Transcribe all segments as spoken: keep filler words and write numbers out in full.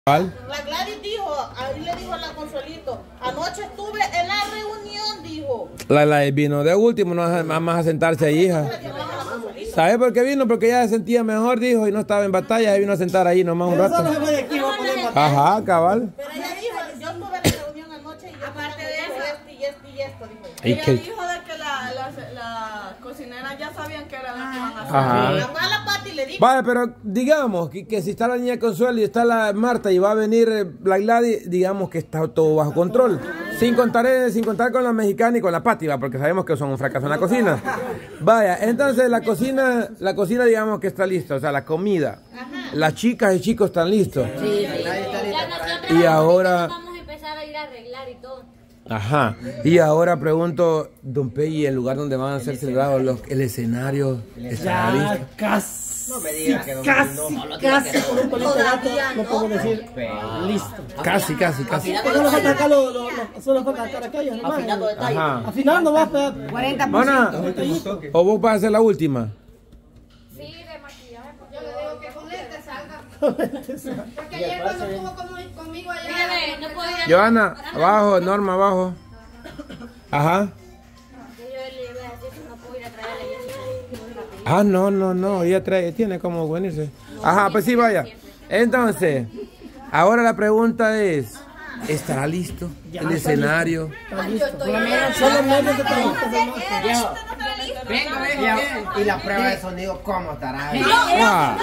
¿Cuál? La Gladys dijo, ahí le dijo a la Consuelito, anoche estuve en la reunión, dijo. La Gladys vino de último, no más a sentarse ahí, hija. ¿Sabe por qué vino? Porque ella se sentía mejor, dijo, y no estaba en batalla, se vino a sentar ahí nomás un rato. Ajá, cabal. Pero ella dijo, yo estuve en la reunión anoche y aparte de eso, esto y esto y esto, dijo ella. Ella que... dijo de que las la, la cocineras ya sabían que era la que iban a hacer. Ajá. La mala Pati le dijo. Vale, pero digamos que, que si está la niña Consuelo y está la Marta y va a venir eh, la Gladys, digamos que está todo bajo control. Sin contar, eh, sin contar con la mexicana y con la Pati, ¿va? Porque sabemos que son un fracaso en la cocina. Vaya, entonces la cocina, la cocina digamos que está lista, o sea, la comida. Ajá. Las chicas y chicos están listos. Sí, sí. Y ahora... Vamos a empezar a ir a arreglar y todo. Ajá. Y ahora pregunto, don Peggy, el lugar donde van a ser celebrados los, el escenario estará Ya listo. casi, No me digas que casi, no. casi, por un bonito dato, no puedo decir listo. Casi, casi, casi. Solo falta acá lo, lo, lo- solo falta acá aquello, nomás. Afinando detalles. Ajá. Afinando más, pero cuarenta por Mona, ciento. ¿o vos vas a hacer la última? Sí, de maquillaje. Yo le digo que con lentes salga. Porque ayer cuando estuvo con- conmigo allá. Mírame, no puedo ir a... Johanna, abajo, Norma, abajo. Ajá. Yo le iba a decir que no puedo ir a traerle ya. Ah, no, no, no, ella trae, tiene como venirse. Ajá, pues sí, vaya. Entonces, ahora la pregunta es, ¿estará listo el escenario? solo medios de trabajo. Venga, venga, y la prueba de sonido, ¿cómo estará ahí? Ah,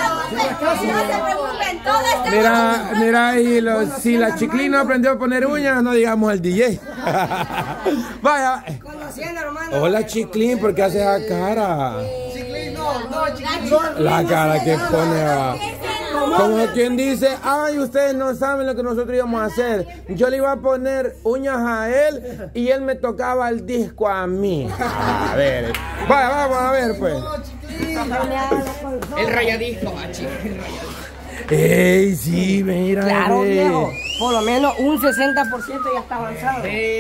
mira, mira, y los, si la Chiclín no aprendió a poner uñas, no digamos el D J. Vaya. Hola, Chiclín, ¿por qué haces esa cara? La cara que pone abajo. Como quien dice, ay, ustedes no saben lo que nosotros íbamos a hacer. Yo le iba a poner uñas a él y él me tocaba el disco a mí. A ver, vaya, vamos a ver, pues. El rayadisco, machi. Ey, sí, mira. Claro, ve. viejo. Por lo menos un sesenta por ciento ya está avanzado.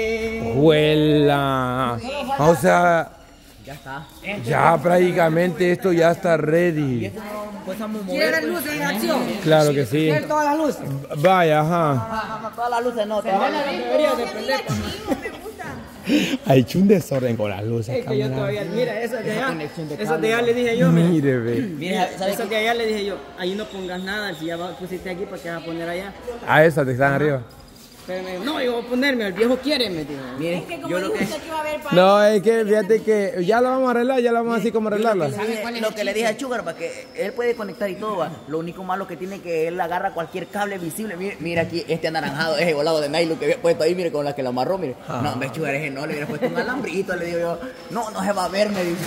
Huela. O sea, Ya está. ya prácticamente esto ya está ready. ¿Quieres luces en acción? Claro que sí. ¿Quieres todas las luces? Vaya, ajá. Todas las luces no. Ha hecho un desorden con las luces. Es que yo camarada. todavía, mira, eso de allá, eso de allá le dije yo, mira. Mire, ve. Mira, eso de allá le dije yo, ahí no pongas nada, si ya va- pusiste aquí, ¿para qué vas a poner allá? A esa te están arriba. Pero me dijo, no, yo voy a ponerme, el viejo quiere, me dijo. Miren, Yo lo que... No, es que fíjate que ya la vamos a arreglar, ya la vamos así como arreglarla. Lo que le dije a Sugar, para que él puede conectar y todo, va. Lo único malo que tiene que él agarra cualquier cable visible. Mira, mira aquí, este anaranjado es el volado de nylon que había puesto ahí, mire, con la que lo amarró, mire. No, hombre, Sugar, ese no, le hubiera puesto un alambrito, le digo yo. No, no se va a ver, me dice.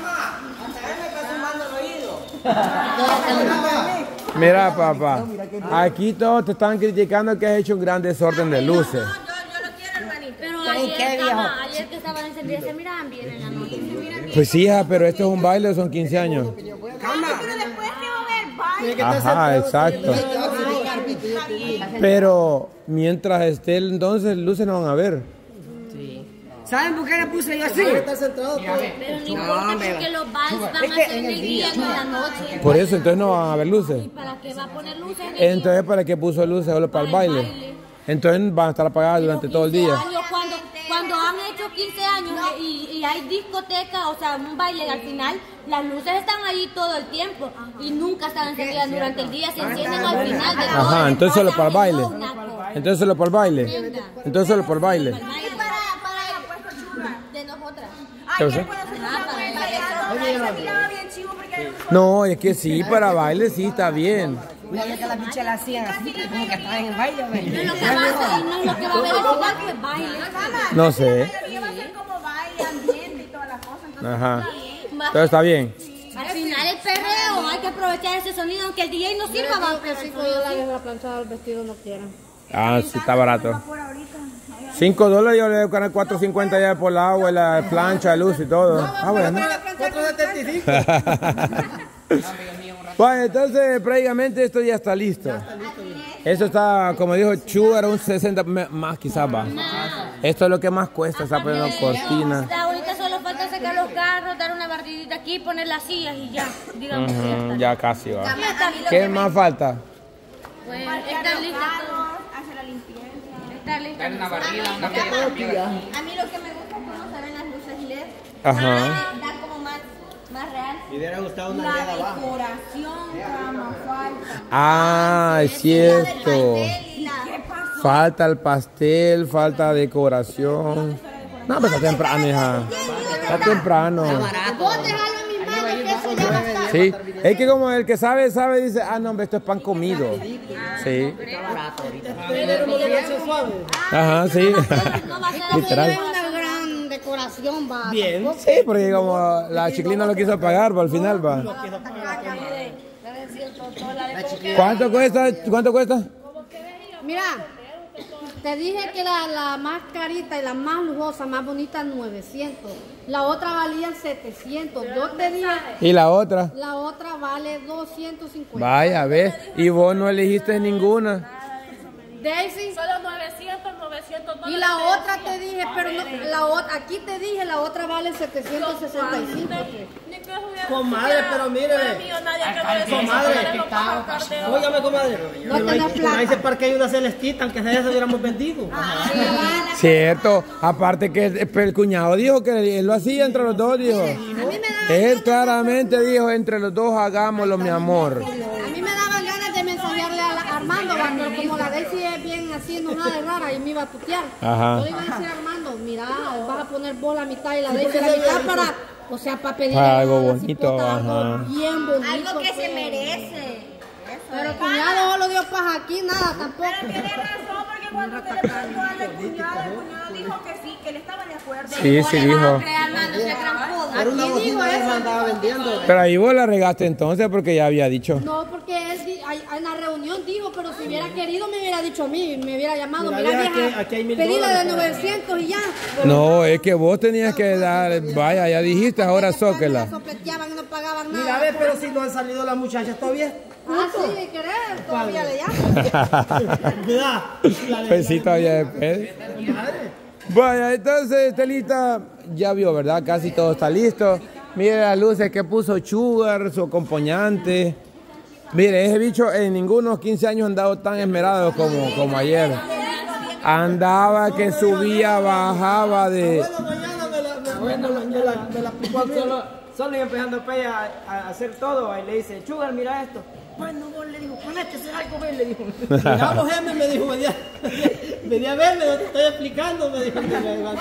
Mira, papá, aquí todos te están criticando que has hecho un gran desorden de luces. Yo, yo lo quiero, hermanito. Pero ayer, estaba, ayer que estaban encendidas, se miraban bien en la noche. Se miran bien. Pues sí, hija, pero esto es un baile, son quince años. Pero después que va a haber baile. Ajá, exacto. Pero mientras esté entonces, luces no van a ver. ¿Saben por qué le puse yo así? Pero ni importa porque los vals van a ser en el día y en la noche. Por eso, entonces no van a haber luces. ¿Y para qué va a poner luces en el día? Entonces, ¿para qué puso luces solo para el baile? Entonces van a estar apagadas durante todo el día. Años, cuando, cuando han hecho quince años y, y hay discoteca, o sea, un baile al final, las luces están ahí todo el tiempo y nunca están encendidas durante el día, se encienden al final de todo. Ajá, entonces solo para el baile. No, Naco. Entonces solo para el baile. Entonces solo para el baile. Para el baile. De nosotras. ¿Qué pasa? Ah, para el baile. No, es que sí, para baile sí está bien. Mira que las bichas la hacían así, como que estaban en baile, No güey. es lo que va a hacer, no es lo que va a ver al final, pues baile. No sé. Va a ser como baile, ambiente y todas las cosas. Entonces, Ajá. Todo está bien. Al final el perreo, hay que aprovechar ese sonido, aunque el D J no sirva, va a pegar el sonido. La planchada del vestido no quieren. Ah, sí, está barato. cinco dólares yo le voy a ganar cuatro cincuenta ya por el agua, la plancha, la luz y todo. Ah, bueno. Bueno, entonces prácticamente esto ya está listo. Eso está, como dijo Sugar, un sesenta más quizás va. Esto es lo que más cuesta, está poniendo cortinas. Ahorita solo falta sacar los carros, dar una barridita aquí, poner las sillas y ya. Digamos que ya Ujú, está. ya casi va. Ya está. ¿Qué más falta? Pues, Parquear está los lista. carros, hacer la limpieza. Está lista. Dar una barrida, A mí- una mira, barrida. A mí lo que me gusta es cuando se ven las luces L E D. Ajá. Dar como más, más real. Me hubiera gustado una La riada abajo. decoración, cama, falta. Ah, es cierto. Falta el pastel, falta decoración. No, pero está temprano, hija. Está temprano. Vos dejalo en mis manos que eso ya va a estar. Sí, es que como el que sabe, sabe, dice, ah, no, hombre, esto es pan comido. Sí. Ajá, sí. No va a ser Es Literal. una gran decoración, va. Bien. Sí, porque como la chiclina lo quiso pagar, va, al final, va. ¿Cuánto cuesta? ¿Cuánto cuesta? Mira, te dije que la, la más carita y la más lujosa, más bonita, novecientos. La otra valía setecientos. Yo te dije, ¿Y la otra? la otra vale doscientos cincuenta. Vaya, a ver. Y vos no elegiste ninguna. Daisy. Solo novecientos, novecientos dólares. Y la otra te dije, pero no, la otra, aquí te dije, la otra vale setecientos sesenta y cinco. Ni que hubiera Comadre, pero mire, una millonaria que me decía, comadre, "Dale, no para sacar de oro". Óigame, comadre. No tenés plata. Ahí se parquea una celestita, aunque sea esa hubiéramos vendido. Cierto. Aparte que el el cuñado dijo que él lo hacía entre los dos, dijo. Él claramente dijo, entre los dos hagámoslo, mi amor. A mí me daban ganas de mensajearle a, la- a Armando, va, pero como la Daisy es bien así enojada y rara y me iba a putear. Ajá. Yo le iba a decir a Armando, mira, vas a poner vos la mitad y la Daisy la mitad para, o sea, para pedir Para algo a la bonito, cipota, ajá. algo bien bonito. Algo que se pues. merece. Pero cuñado solo dio paja aquí, nada tampoco. Pero tiene razón, porque cuando usted le preguntó al cuñado, el cuñado dijo que sí, que él estaba de acuerdo. Sí, sí dijo. Armando se trampudo. Era una Aquí digo bocina que eso. me andaba vendiendo. Pero ahí vos la regaste entonces porque ya había dicho. No, porque él di- ay- en la reunión dijo, pero si hubiera querido me hubiera dicho a mí, me hubiera llamado, Mira, mira, vieja, vieja, aquí- aquí hay mil pedí la de dólares para- novecientos y ya. Pero No, es que vos tenías que dar, vaya, ya dijiste, ahora después me zóquela. la sopleteaban y no pagaban nada. Mira, a ver, pero si no han salido las muchachas todavía. Ah, sí, de querer, todavía le llamo. Mira, la de- Pues sí, todavía después. Vaya, entonces, Estelita, ya vio, ¿verdad? Casi todo está listo. Mire las luces que puso Sugar, su acompañante. Mire, ese bicho en ningunos quince años han andado tan esmerado como, como ayer. Andaba que subía, bajaba de... Bueno, mañana me la, me, me la, me la, me la aplicó a mí. Solo, solo iba empezando Pei a, a hacer todo. Y le dice, Sugar, mira esto. Bueno, vos le dijo, ponete, será algo, ven, le dijo. Mira, vos, Gemma, me dijo, venía, venía a verme, no te estoy explicando, me dijo. Me levanté,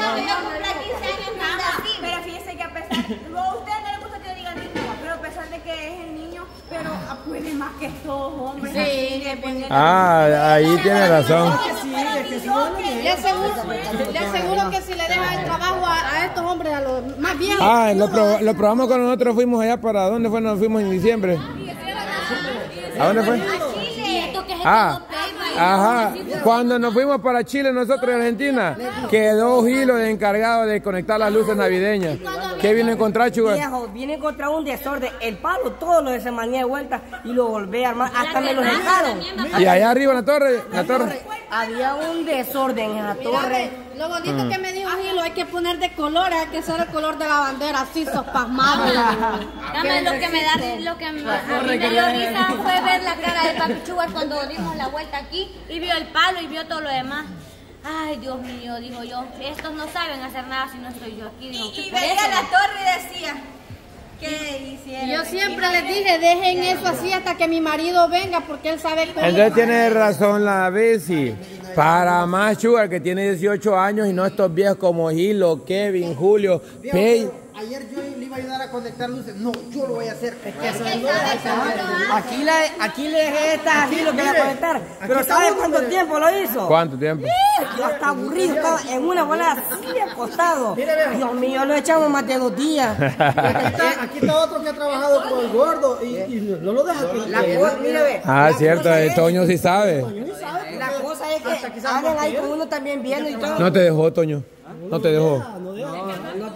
Pero fíjese que a pesar, luego a usted no le gusta que le digan niño, pero a pesar de que es el niño, pero puede más que estos hombres. Sí, Ah, ahí tiene razón. Le aseguro, le aseguro que si le dejan el trabajo a, a estos hombres, a los más viejos. Ah, lo, pro- lo probamos cuando nosotros fuimos allá. ¿Para dónde fue? Nos fuimos en diciembre. ¿A dónde fue? Ah, ajá. Cuando nos fuimos para Chile, nosotros de Argentina, quedó Gilo de encargado de conectar las luces navideñas. ¿Qué vino a encontrar, Sugar? Viejo, viene contra un desorden. El palo todo lo desenmañé de vuelta y lo volví a armar. Hasta me lo dejaron. Y allá arriba en la torre, en la torre. Había un desorden en la torre. Lo bonito Mm. que me dijo Gilo, hay que poner de color, hay que ser el color de la bandera, así sospasmado. Dame lo que me da, lo que me, a mí me dio risa fue ver la cara de Papi Sugar cuando dimos la vuelta aquí y vio el palo y vio todo lo demás. Ay, Dios mío, dijo yo, estos no saben hacer nada si no estoy yo aquí. Digo, Y por veía eso- la torre y decía, ¿qué hicieron? Yo siempre les dije, dejen eso así hasta que mi marido venga, porque él sabe cómo. Entonces tiene razón la Bessie. Para más Sugar, que tiene dieciocho años y no estos viejos como Gilo, Kevin, Julio, Pei. Ayer yo le iba a ayudar a conectar luces. No, yo lo voy a hacer. Es que eso Aquí le, aquí le dejé esta aquí lo que le voy a conectar. Pero ¿sabe cuánto tiempo lo hizo? ¿Cuánto tiempo? Yo estaba aburrido, estaba en una bola así acostado. Dios mío, lo echamos más de dos días. Aquí está, aquí está otro que ha trabajado con el gordo y, y no lo deja que La cosa, mire, ve. Ah, la cierto, cosa el es- Toño sí sabe. La cosa es que andan ahí con uno también viendo y todo. No te dejó, Toño. No te dejó. No, no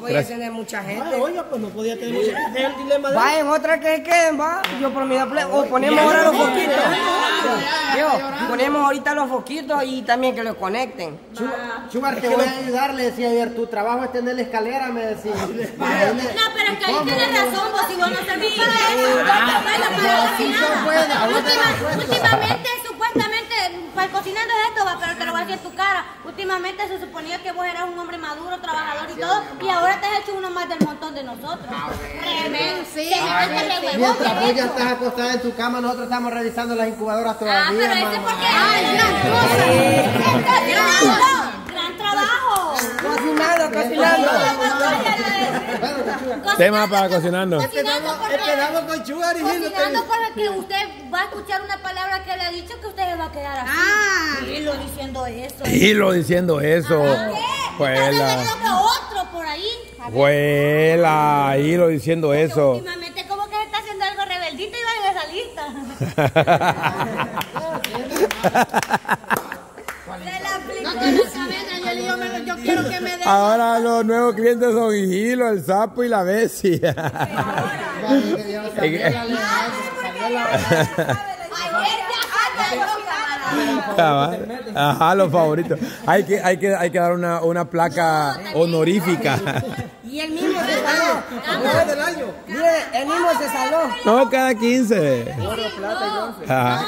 podía Gracias. tener mucha Ah, gente. oiga, pues no podía tener mucha gente. Es el dilema de Va en otra que queden, va. Yo por mi ple- o ponemos ahora los foquitos. Yo, ponemos ahorita los foquitos y también que los conecten. Chugar, te voy a ayudar, le decía ayer, tu trabajo es tener la escalera, me decía. No, pero es que ahí tienes razón, vos si vos no servís para eso, no bueno para cocinar. Última- Últimamente, supuestamente, para cocinando es esto, va, pero te lo voy a decir en tu cara. Últimamente se suponía que vos eras un hombre maduro, trabajador y todo, y ahora te has hecho uno más del montón de nosotros. Tremendo. Sí, Semejante de huevón Mientras que vos es ya esto. estás acostada en tu cama, nosotros estamos revisando las incubadoras Ah, todavía, pero ese mamá. porque... ¡Ay, gran cosa! ¡Gran gran trabajo! Cocinando, cocinando. Tema para cocinando. Cocinando por Empezamos con Chugar y Gilo. Cocinando con el que usted va a escuchar una palabra que le ha dicho que usted se va a quedar así. Ah. Y lo diciendo eso. Hilo diciendo eso. ¿Qué? Juela. Estás que otro por ahí. Juela. Hilo diciendo Porque eso. últimamente como que se está haciendo algo rebeldito y va en esa lista. Se la aplicó. Yo quiero que me den. Ahora los nuevos clientes son Hilo, el sapo y la Bessie. Ajá, los favoritos. Hay que, hay que, hay que dar una, una placa honorífica. Y el mismo se saló. del año. Mire, el mismo se saló. No, cada quince. Ajá.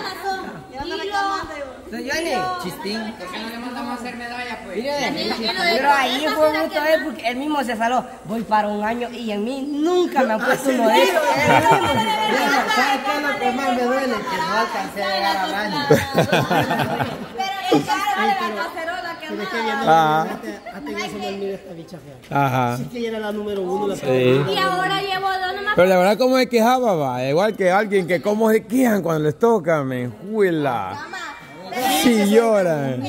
Chistín. ¿Por qué no le mandamos a hacer medalla, pues? Pero ahí fue mucho él porque él mismo se saló. Voy para un año y en mí nunca me han puesto uno de esos. ¿Sabes qué es lo que más me duele? Que no alcancé a llegar al año. Pero es caro, vale la cacerola que Tiene que más. viene Ajá. hasta en eso me mira esta bicha fea. Ajá. Sí que ella era la número uno. La Sí. Y ahora llevo dos nomás. Pero la verdad, como se quejaba, va. Igual que alguien que cómo se quejan cuando les toca, me juela. Sí lloran.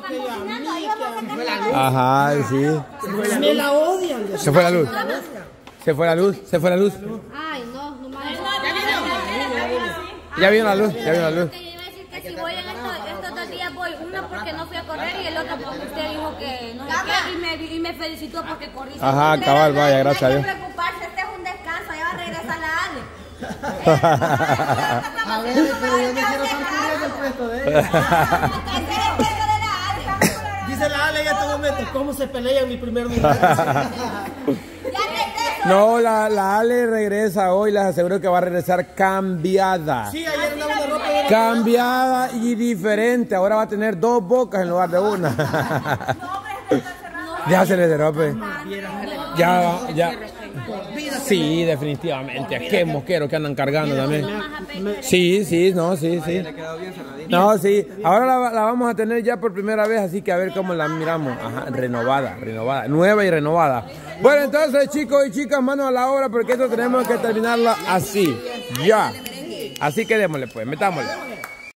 Ajá, sí. Me la odian. Se fue la luz. Se fue la luz. Se fue la luz. Ay, no, no más. Ya vino la luz. Ya vino la luz. Que yo iba a decir que si voy en estos, estos dos días voy, uno porque no fui a correr y el otro porque usted dijo que no sé qué y me, y me felicitó porque corrí. Ajá, Pero cabal, no, vaya, no gracias a hay Dios. que preocuparse, este es un descanso, ya va a regresar la Ale. A ver, pero yo no quiero estar cubriendo el puesto de ella. Dice la Ale en este momento, ¿cómo se pelea en mi primer lugar? No, la, la Ale regresa hoy. Les aseguro que va a regresar cambiada. Sí, ayer andaba una ropa de... Cambiada y diferente. Ahora va a tener dos bocas en lugar de una. Ya se le derrope. Ya, ya. Sí, definitivamente. Qué mosqueros que andan cargando también. Sí, sí, no, sí, sí. No, sí. Ahora la, la vamos a tener ya por primera vez, así que a ver cómo la miramos. Ajá, renovada, renovada, nueva y renovada. Bueno, entonces, chicos y chicas, manos a la obra, porque esto tenemos que terminarlo así. Ya. Así que démosle, pues, metámosle.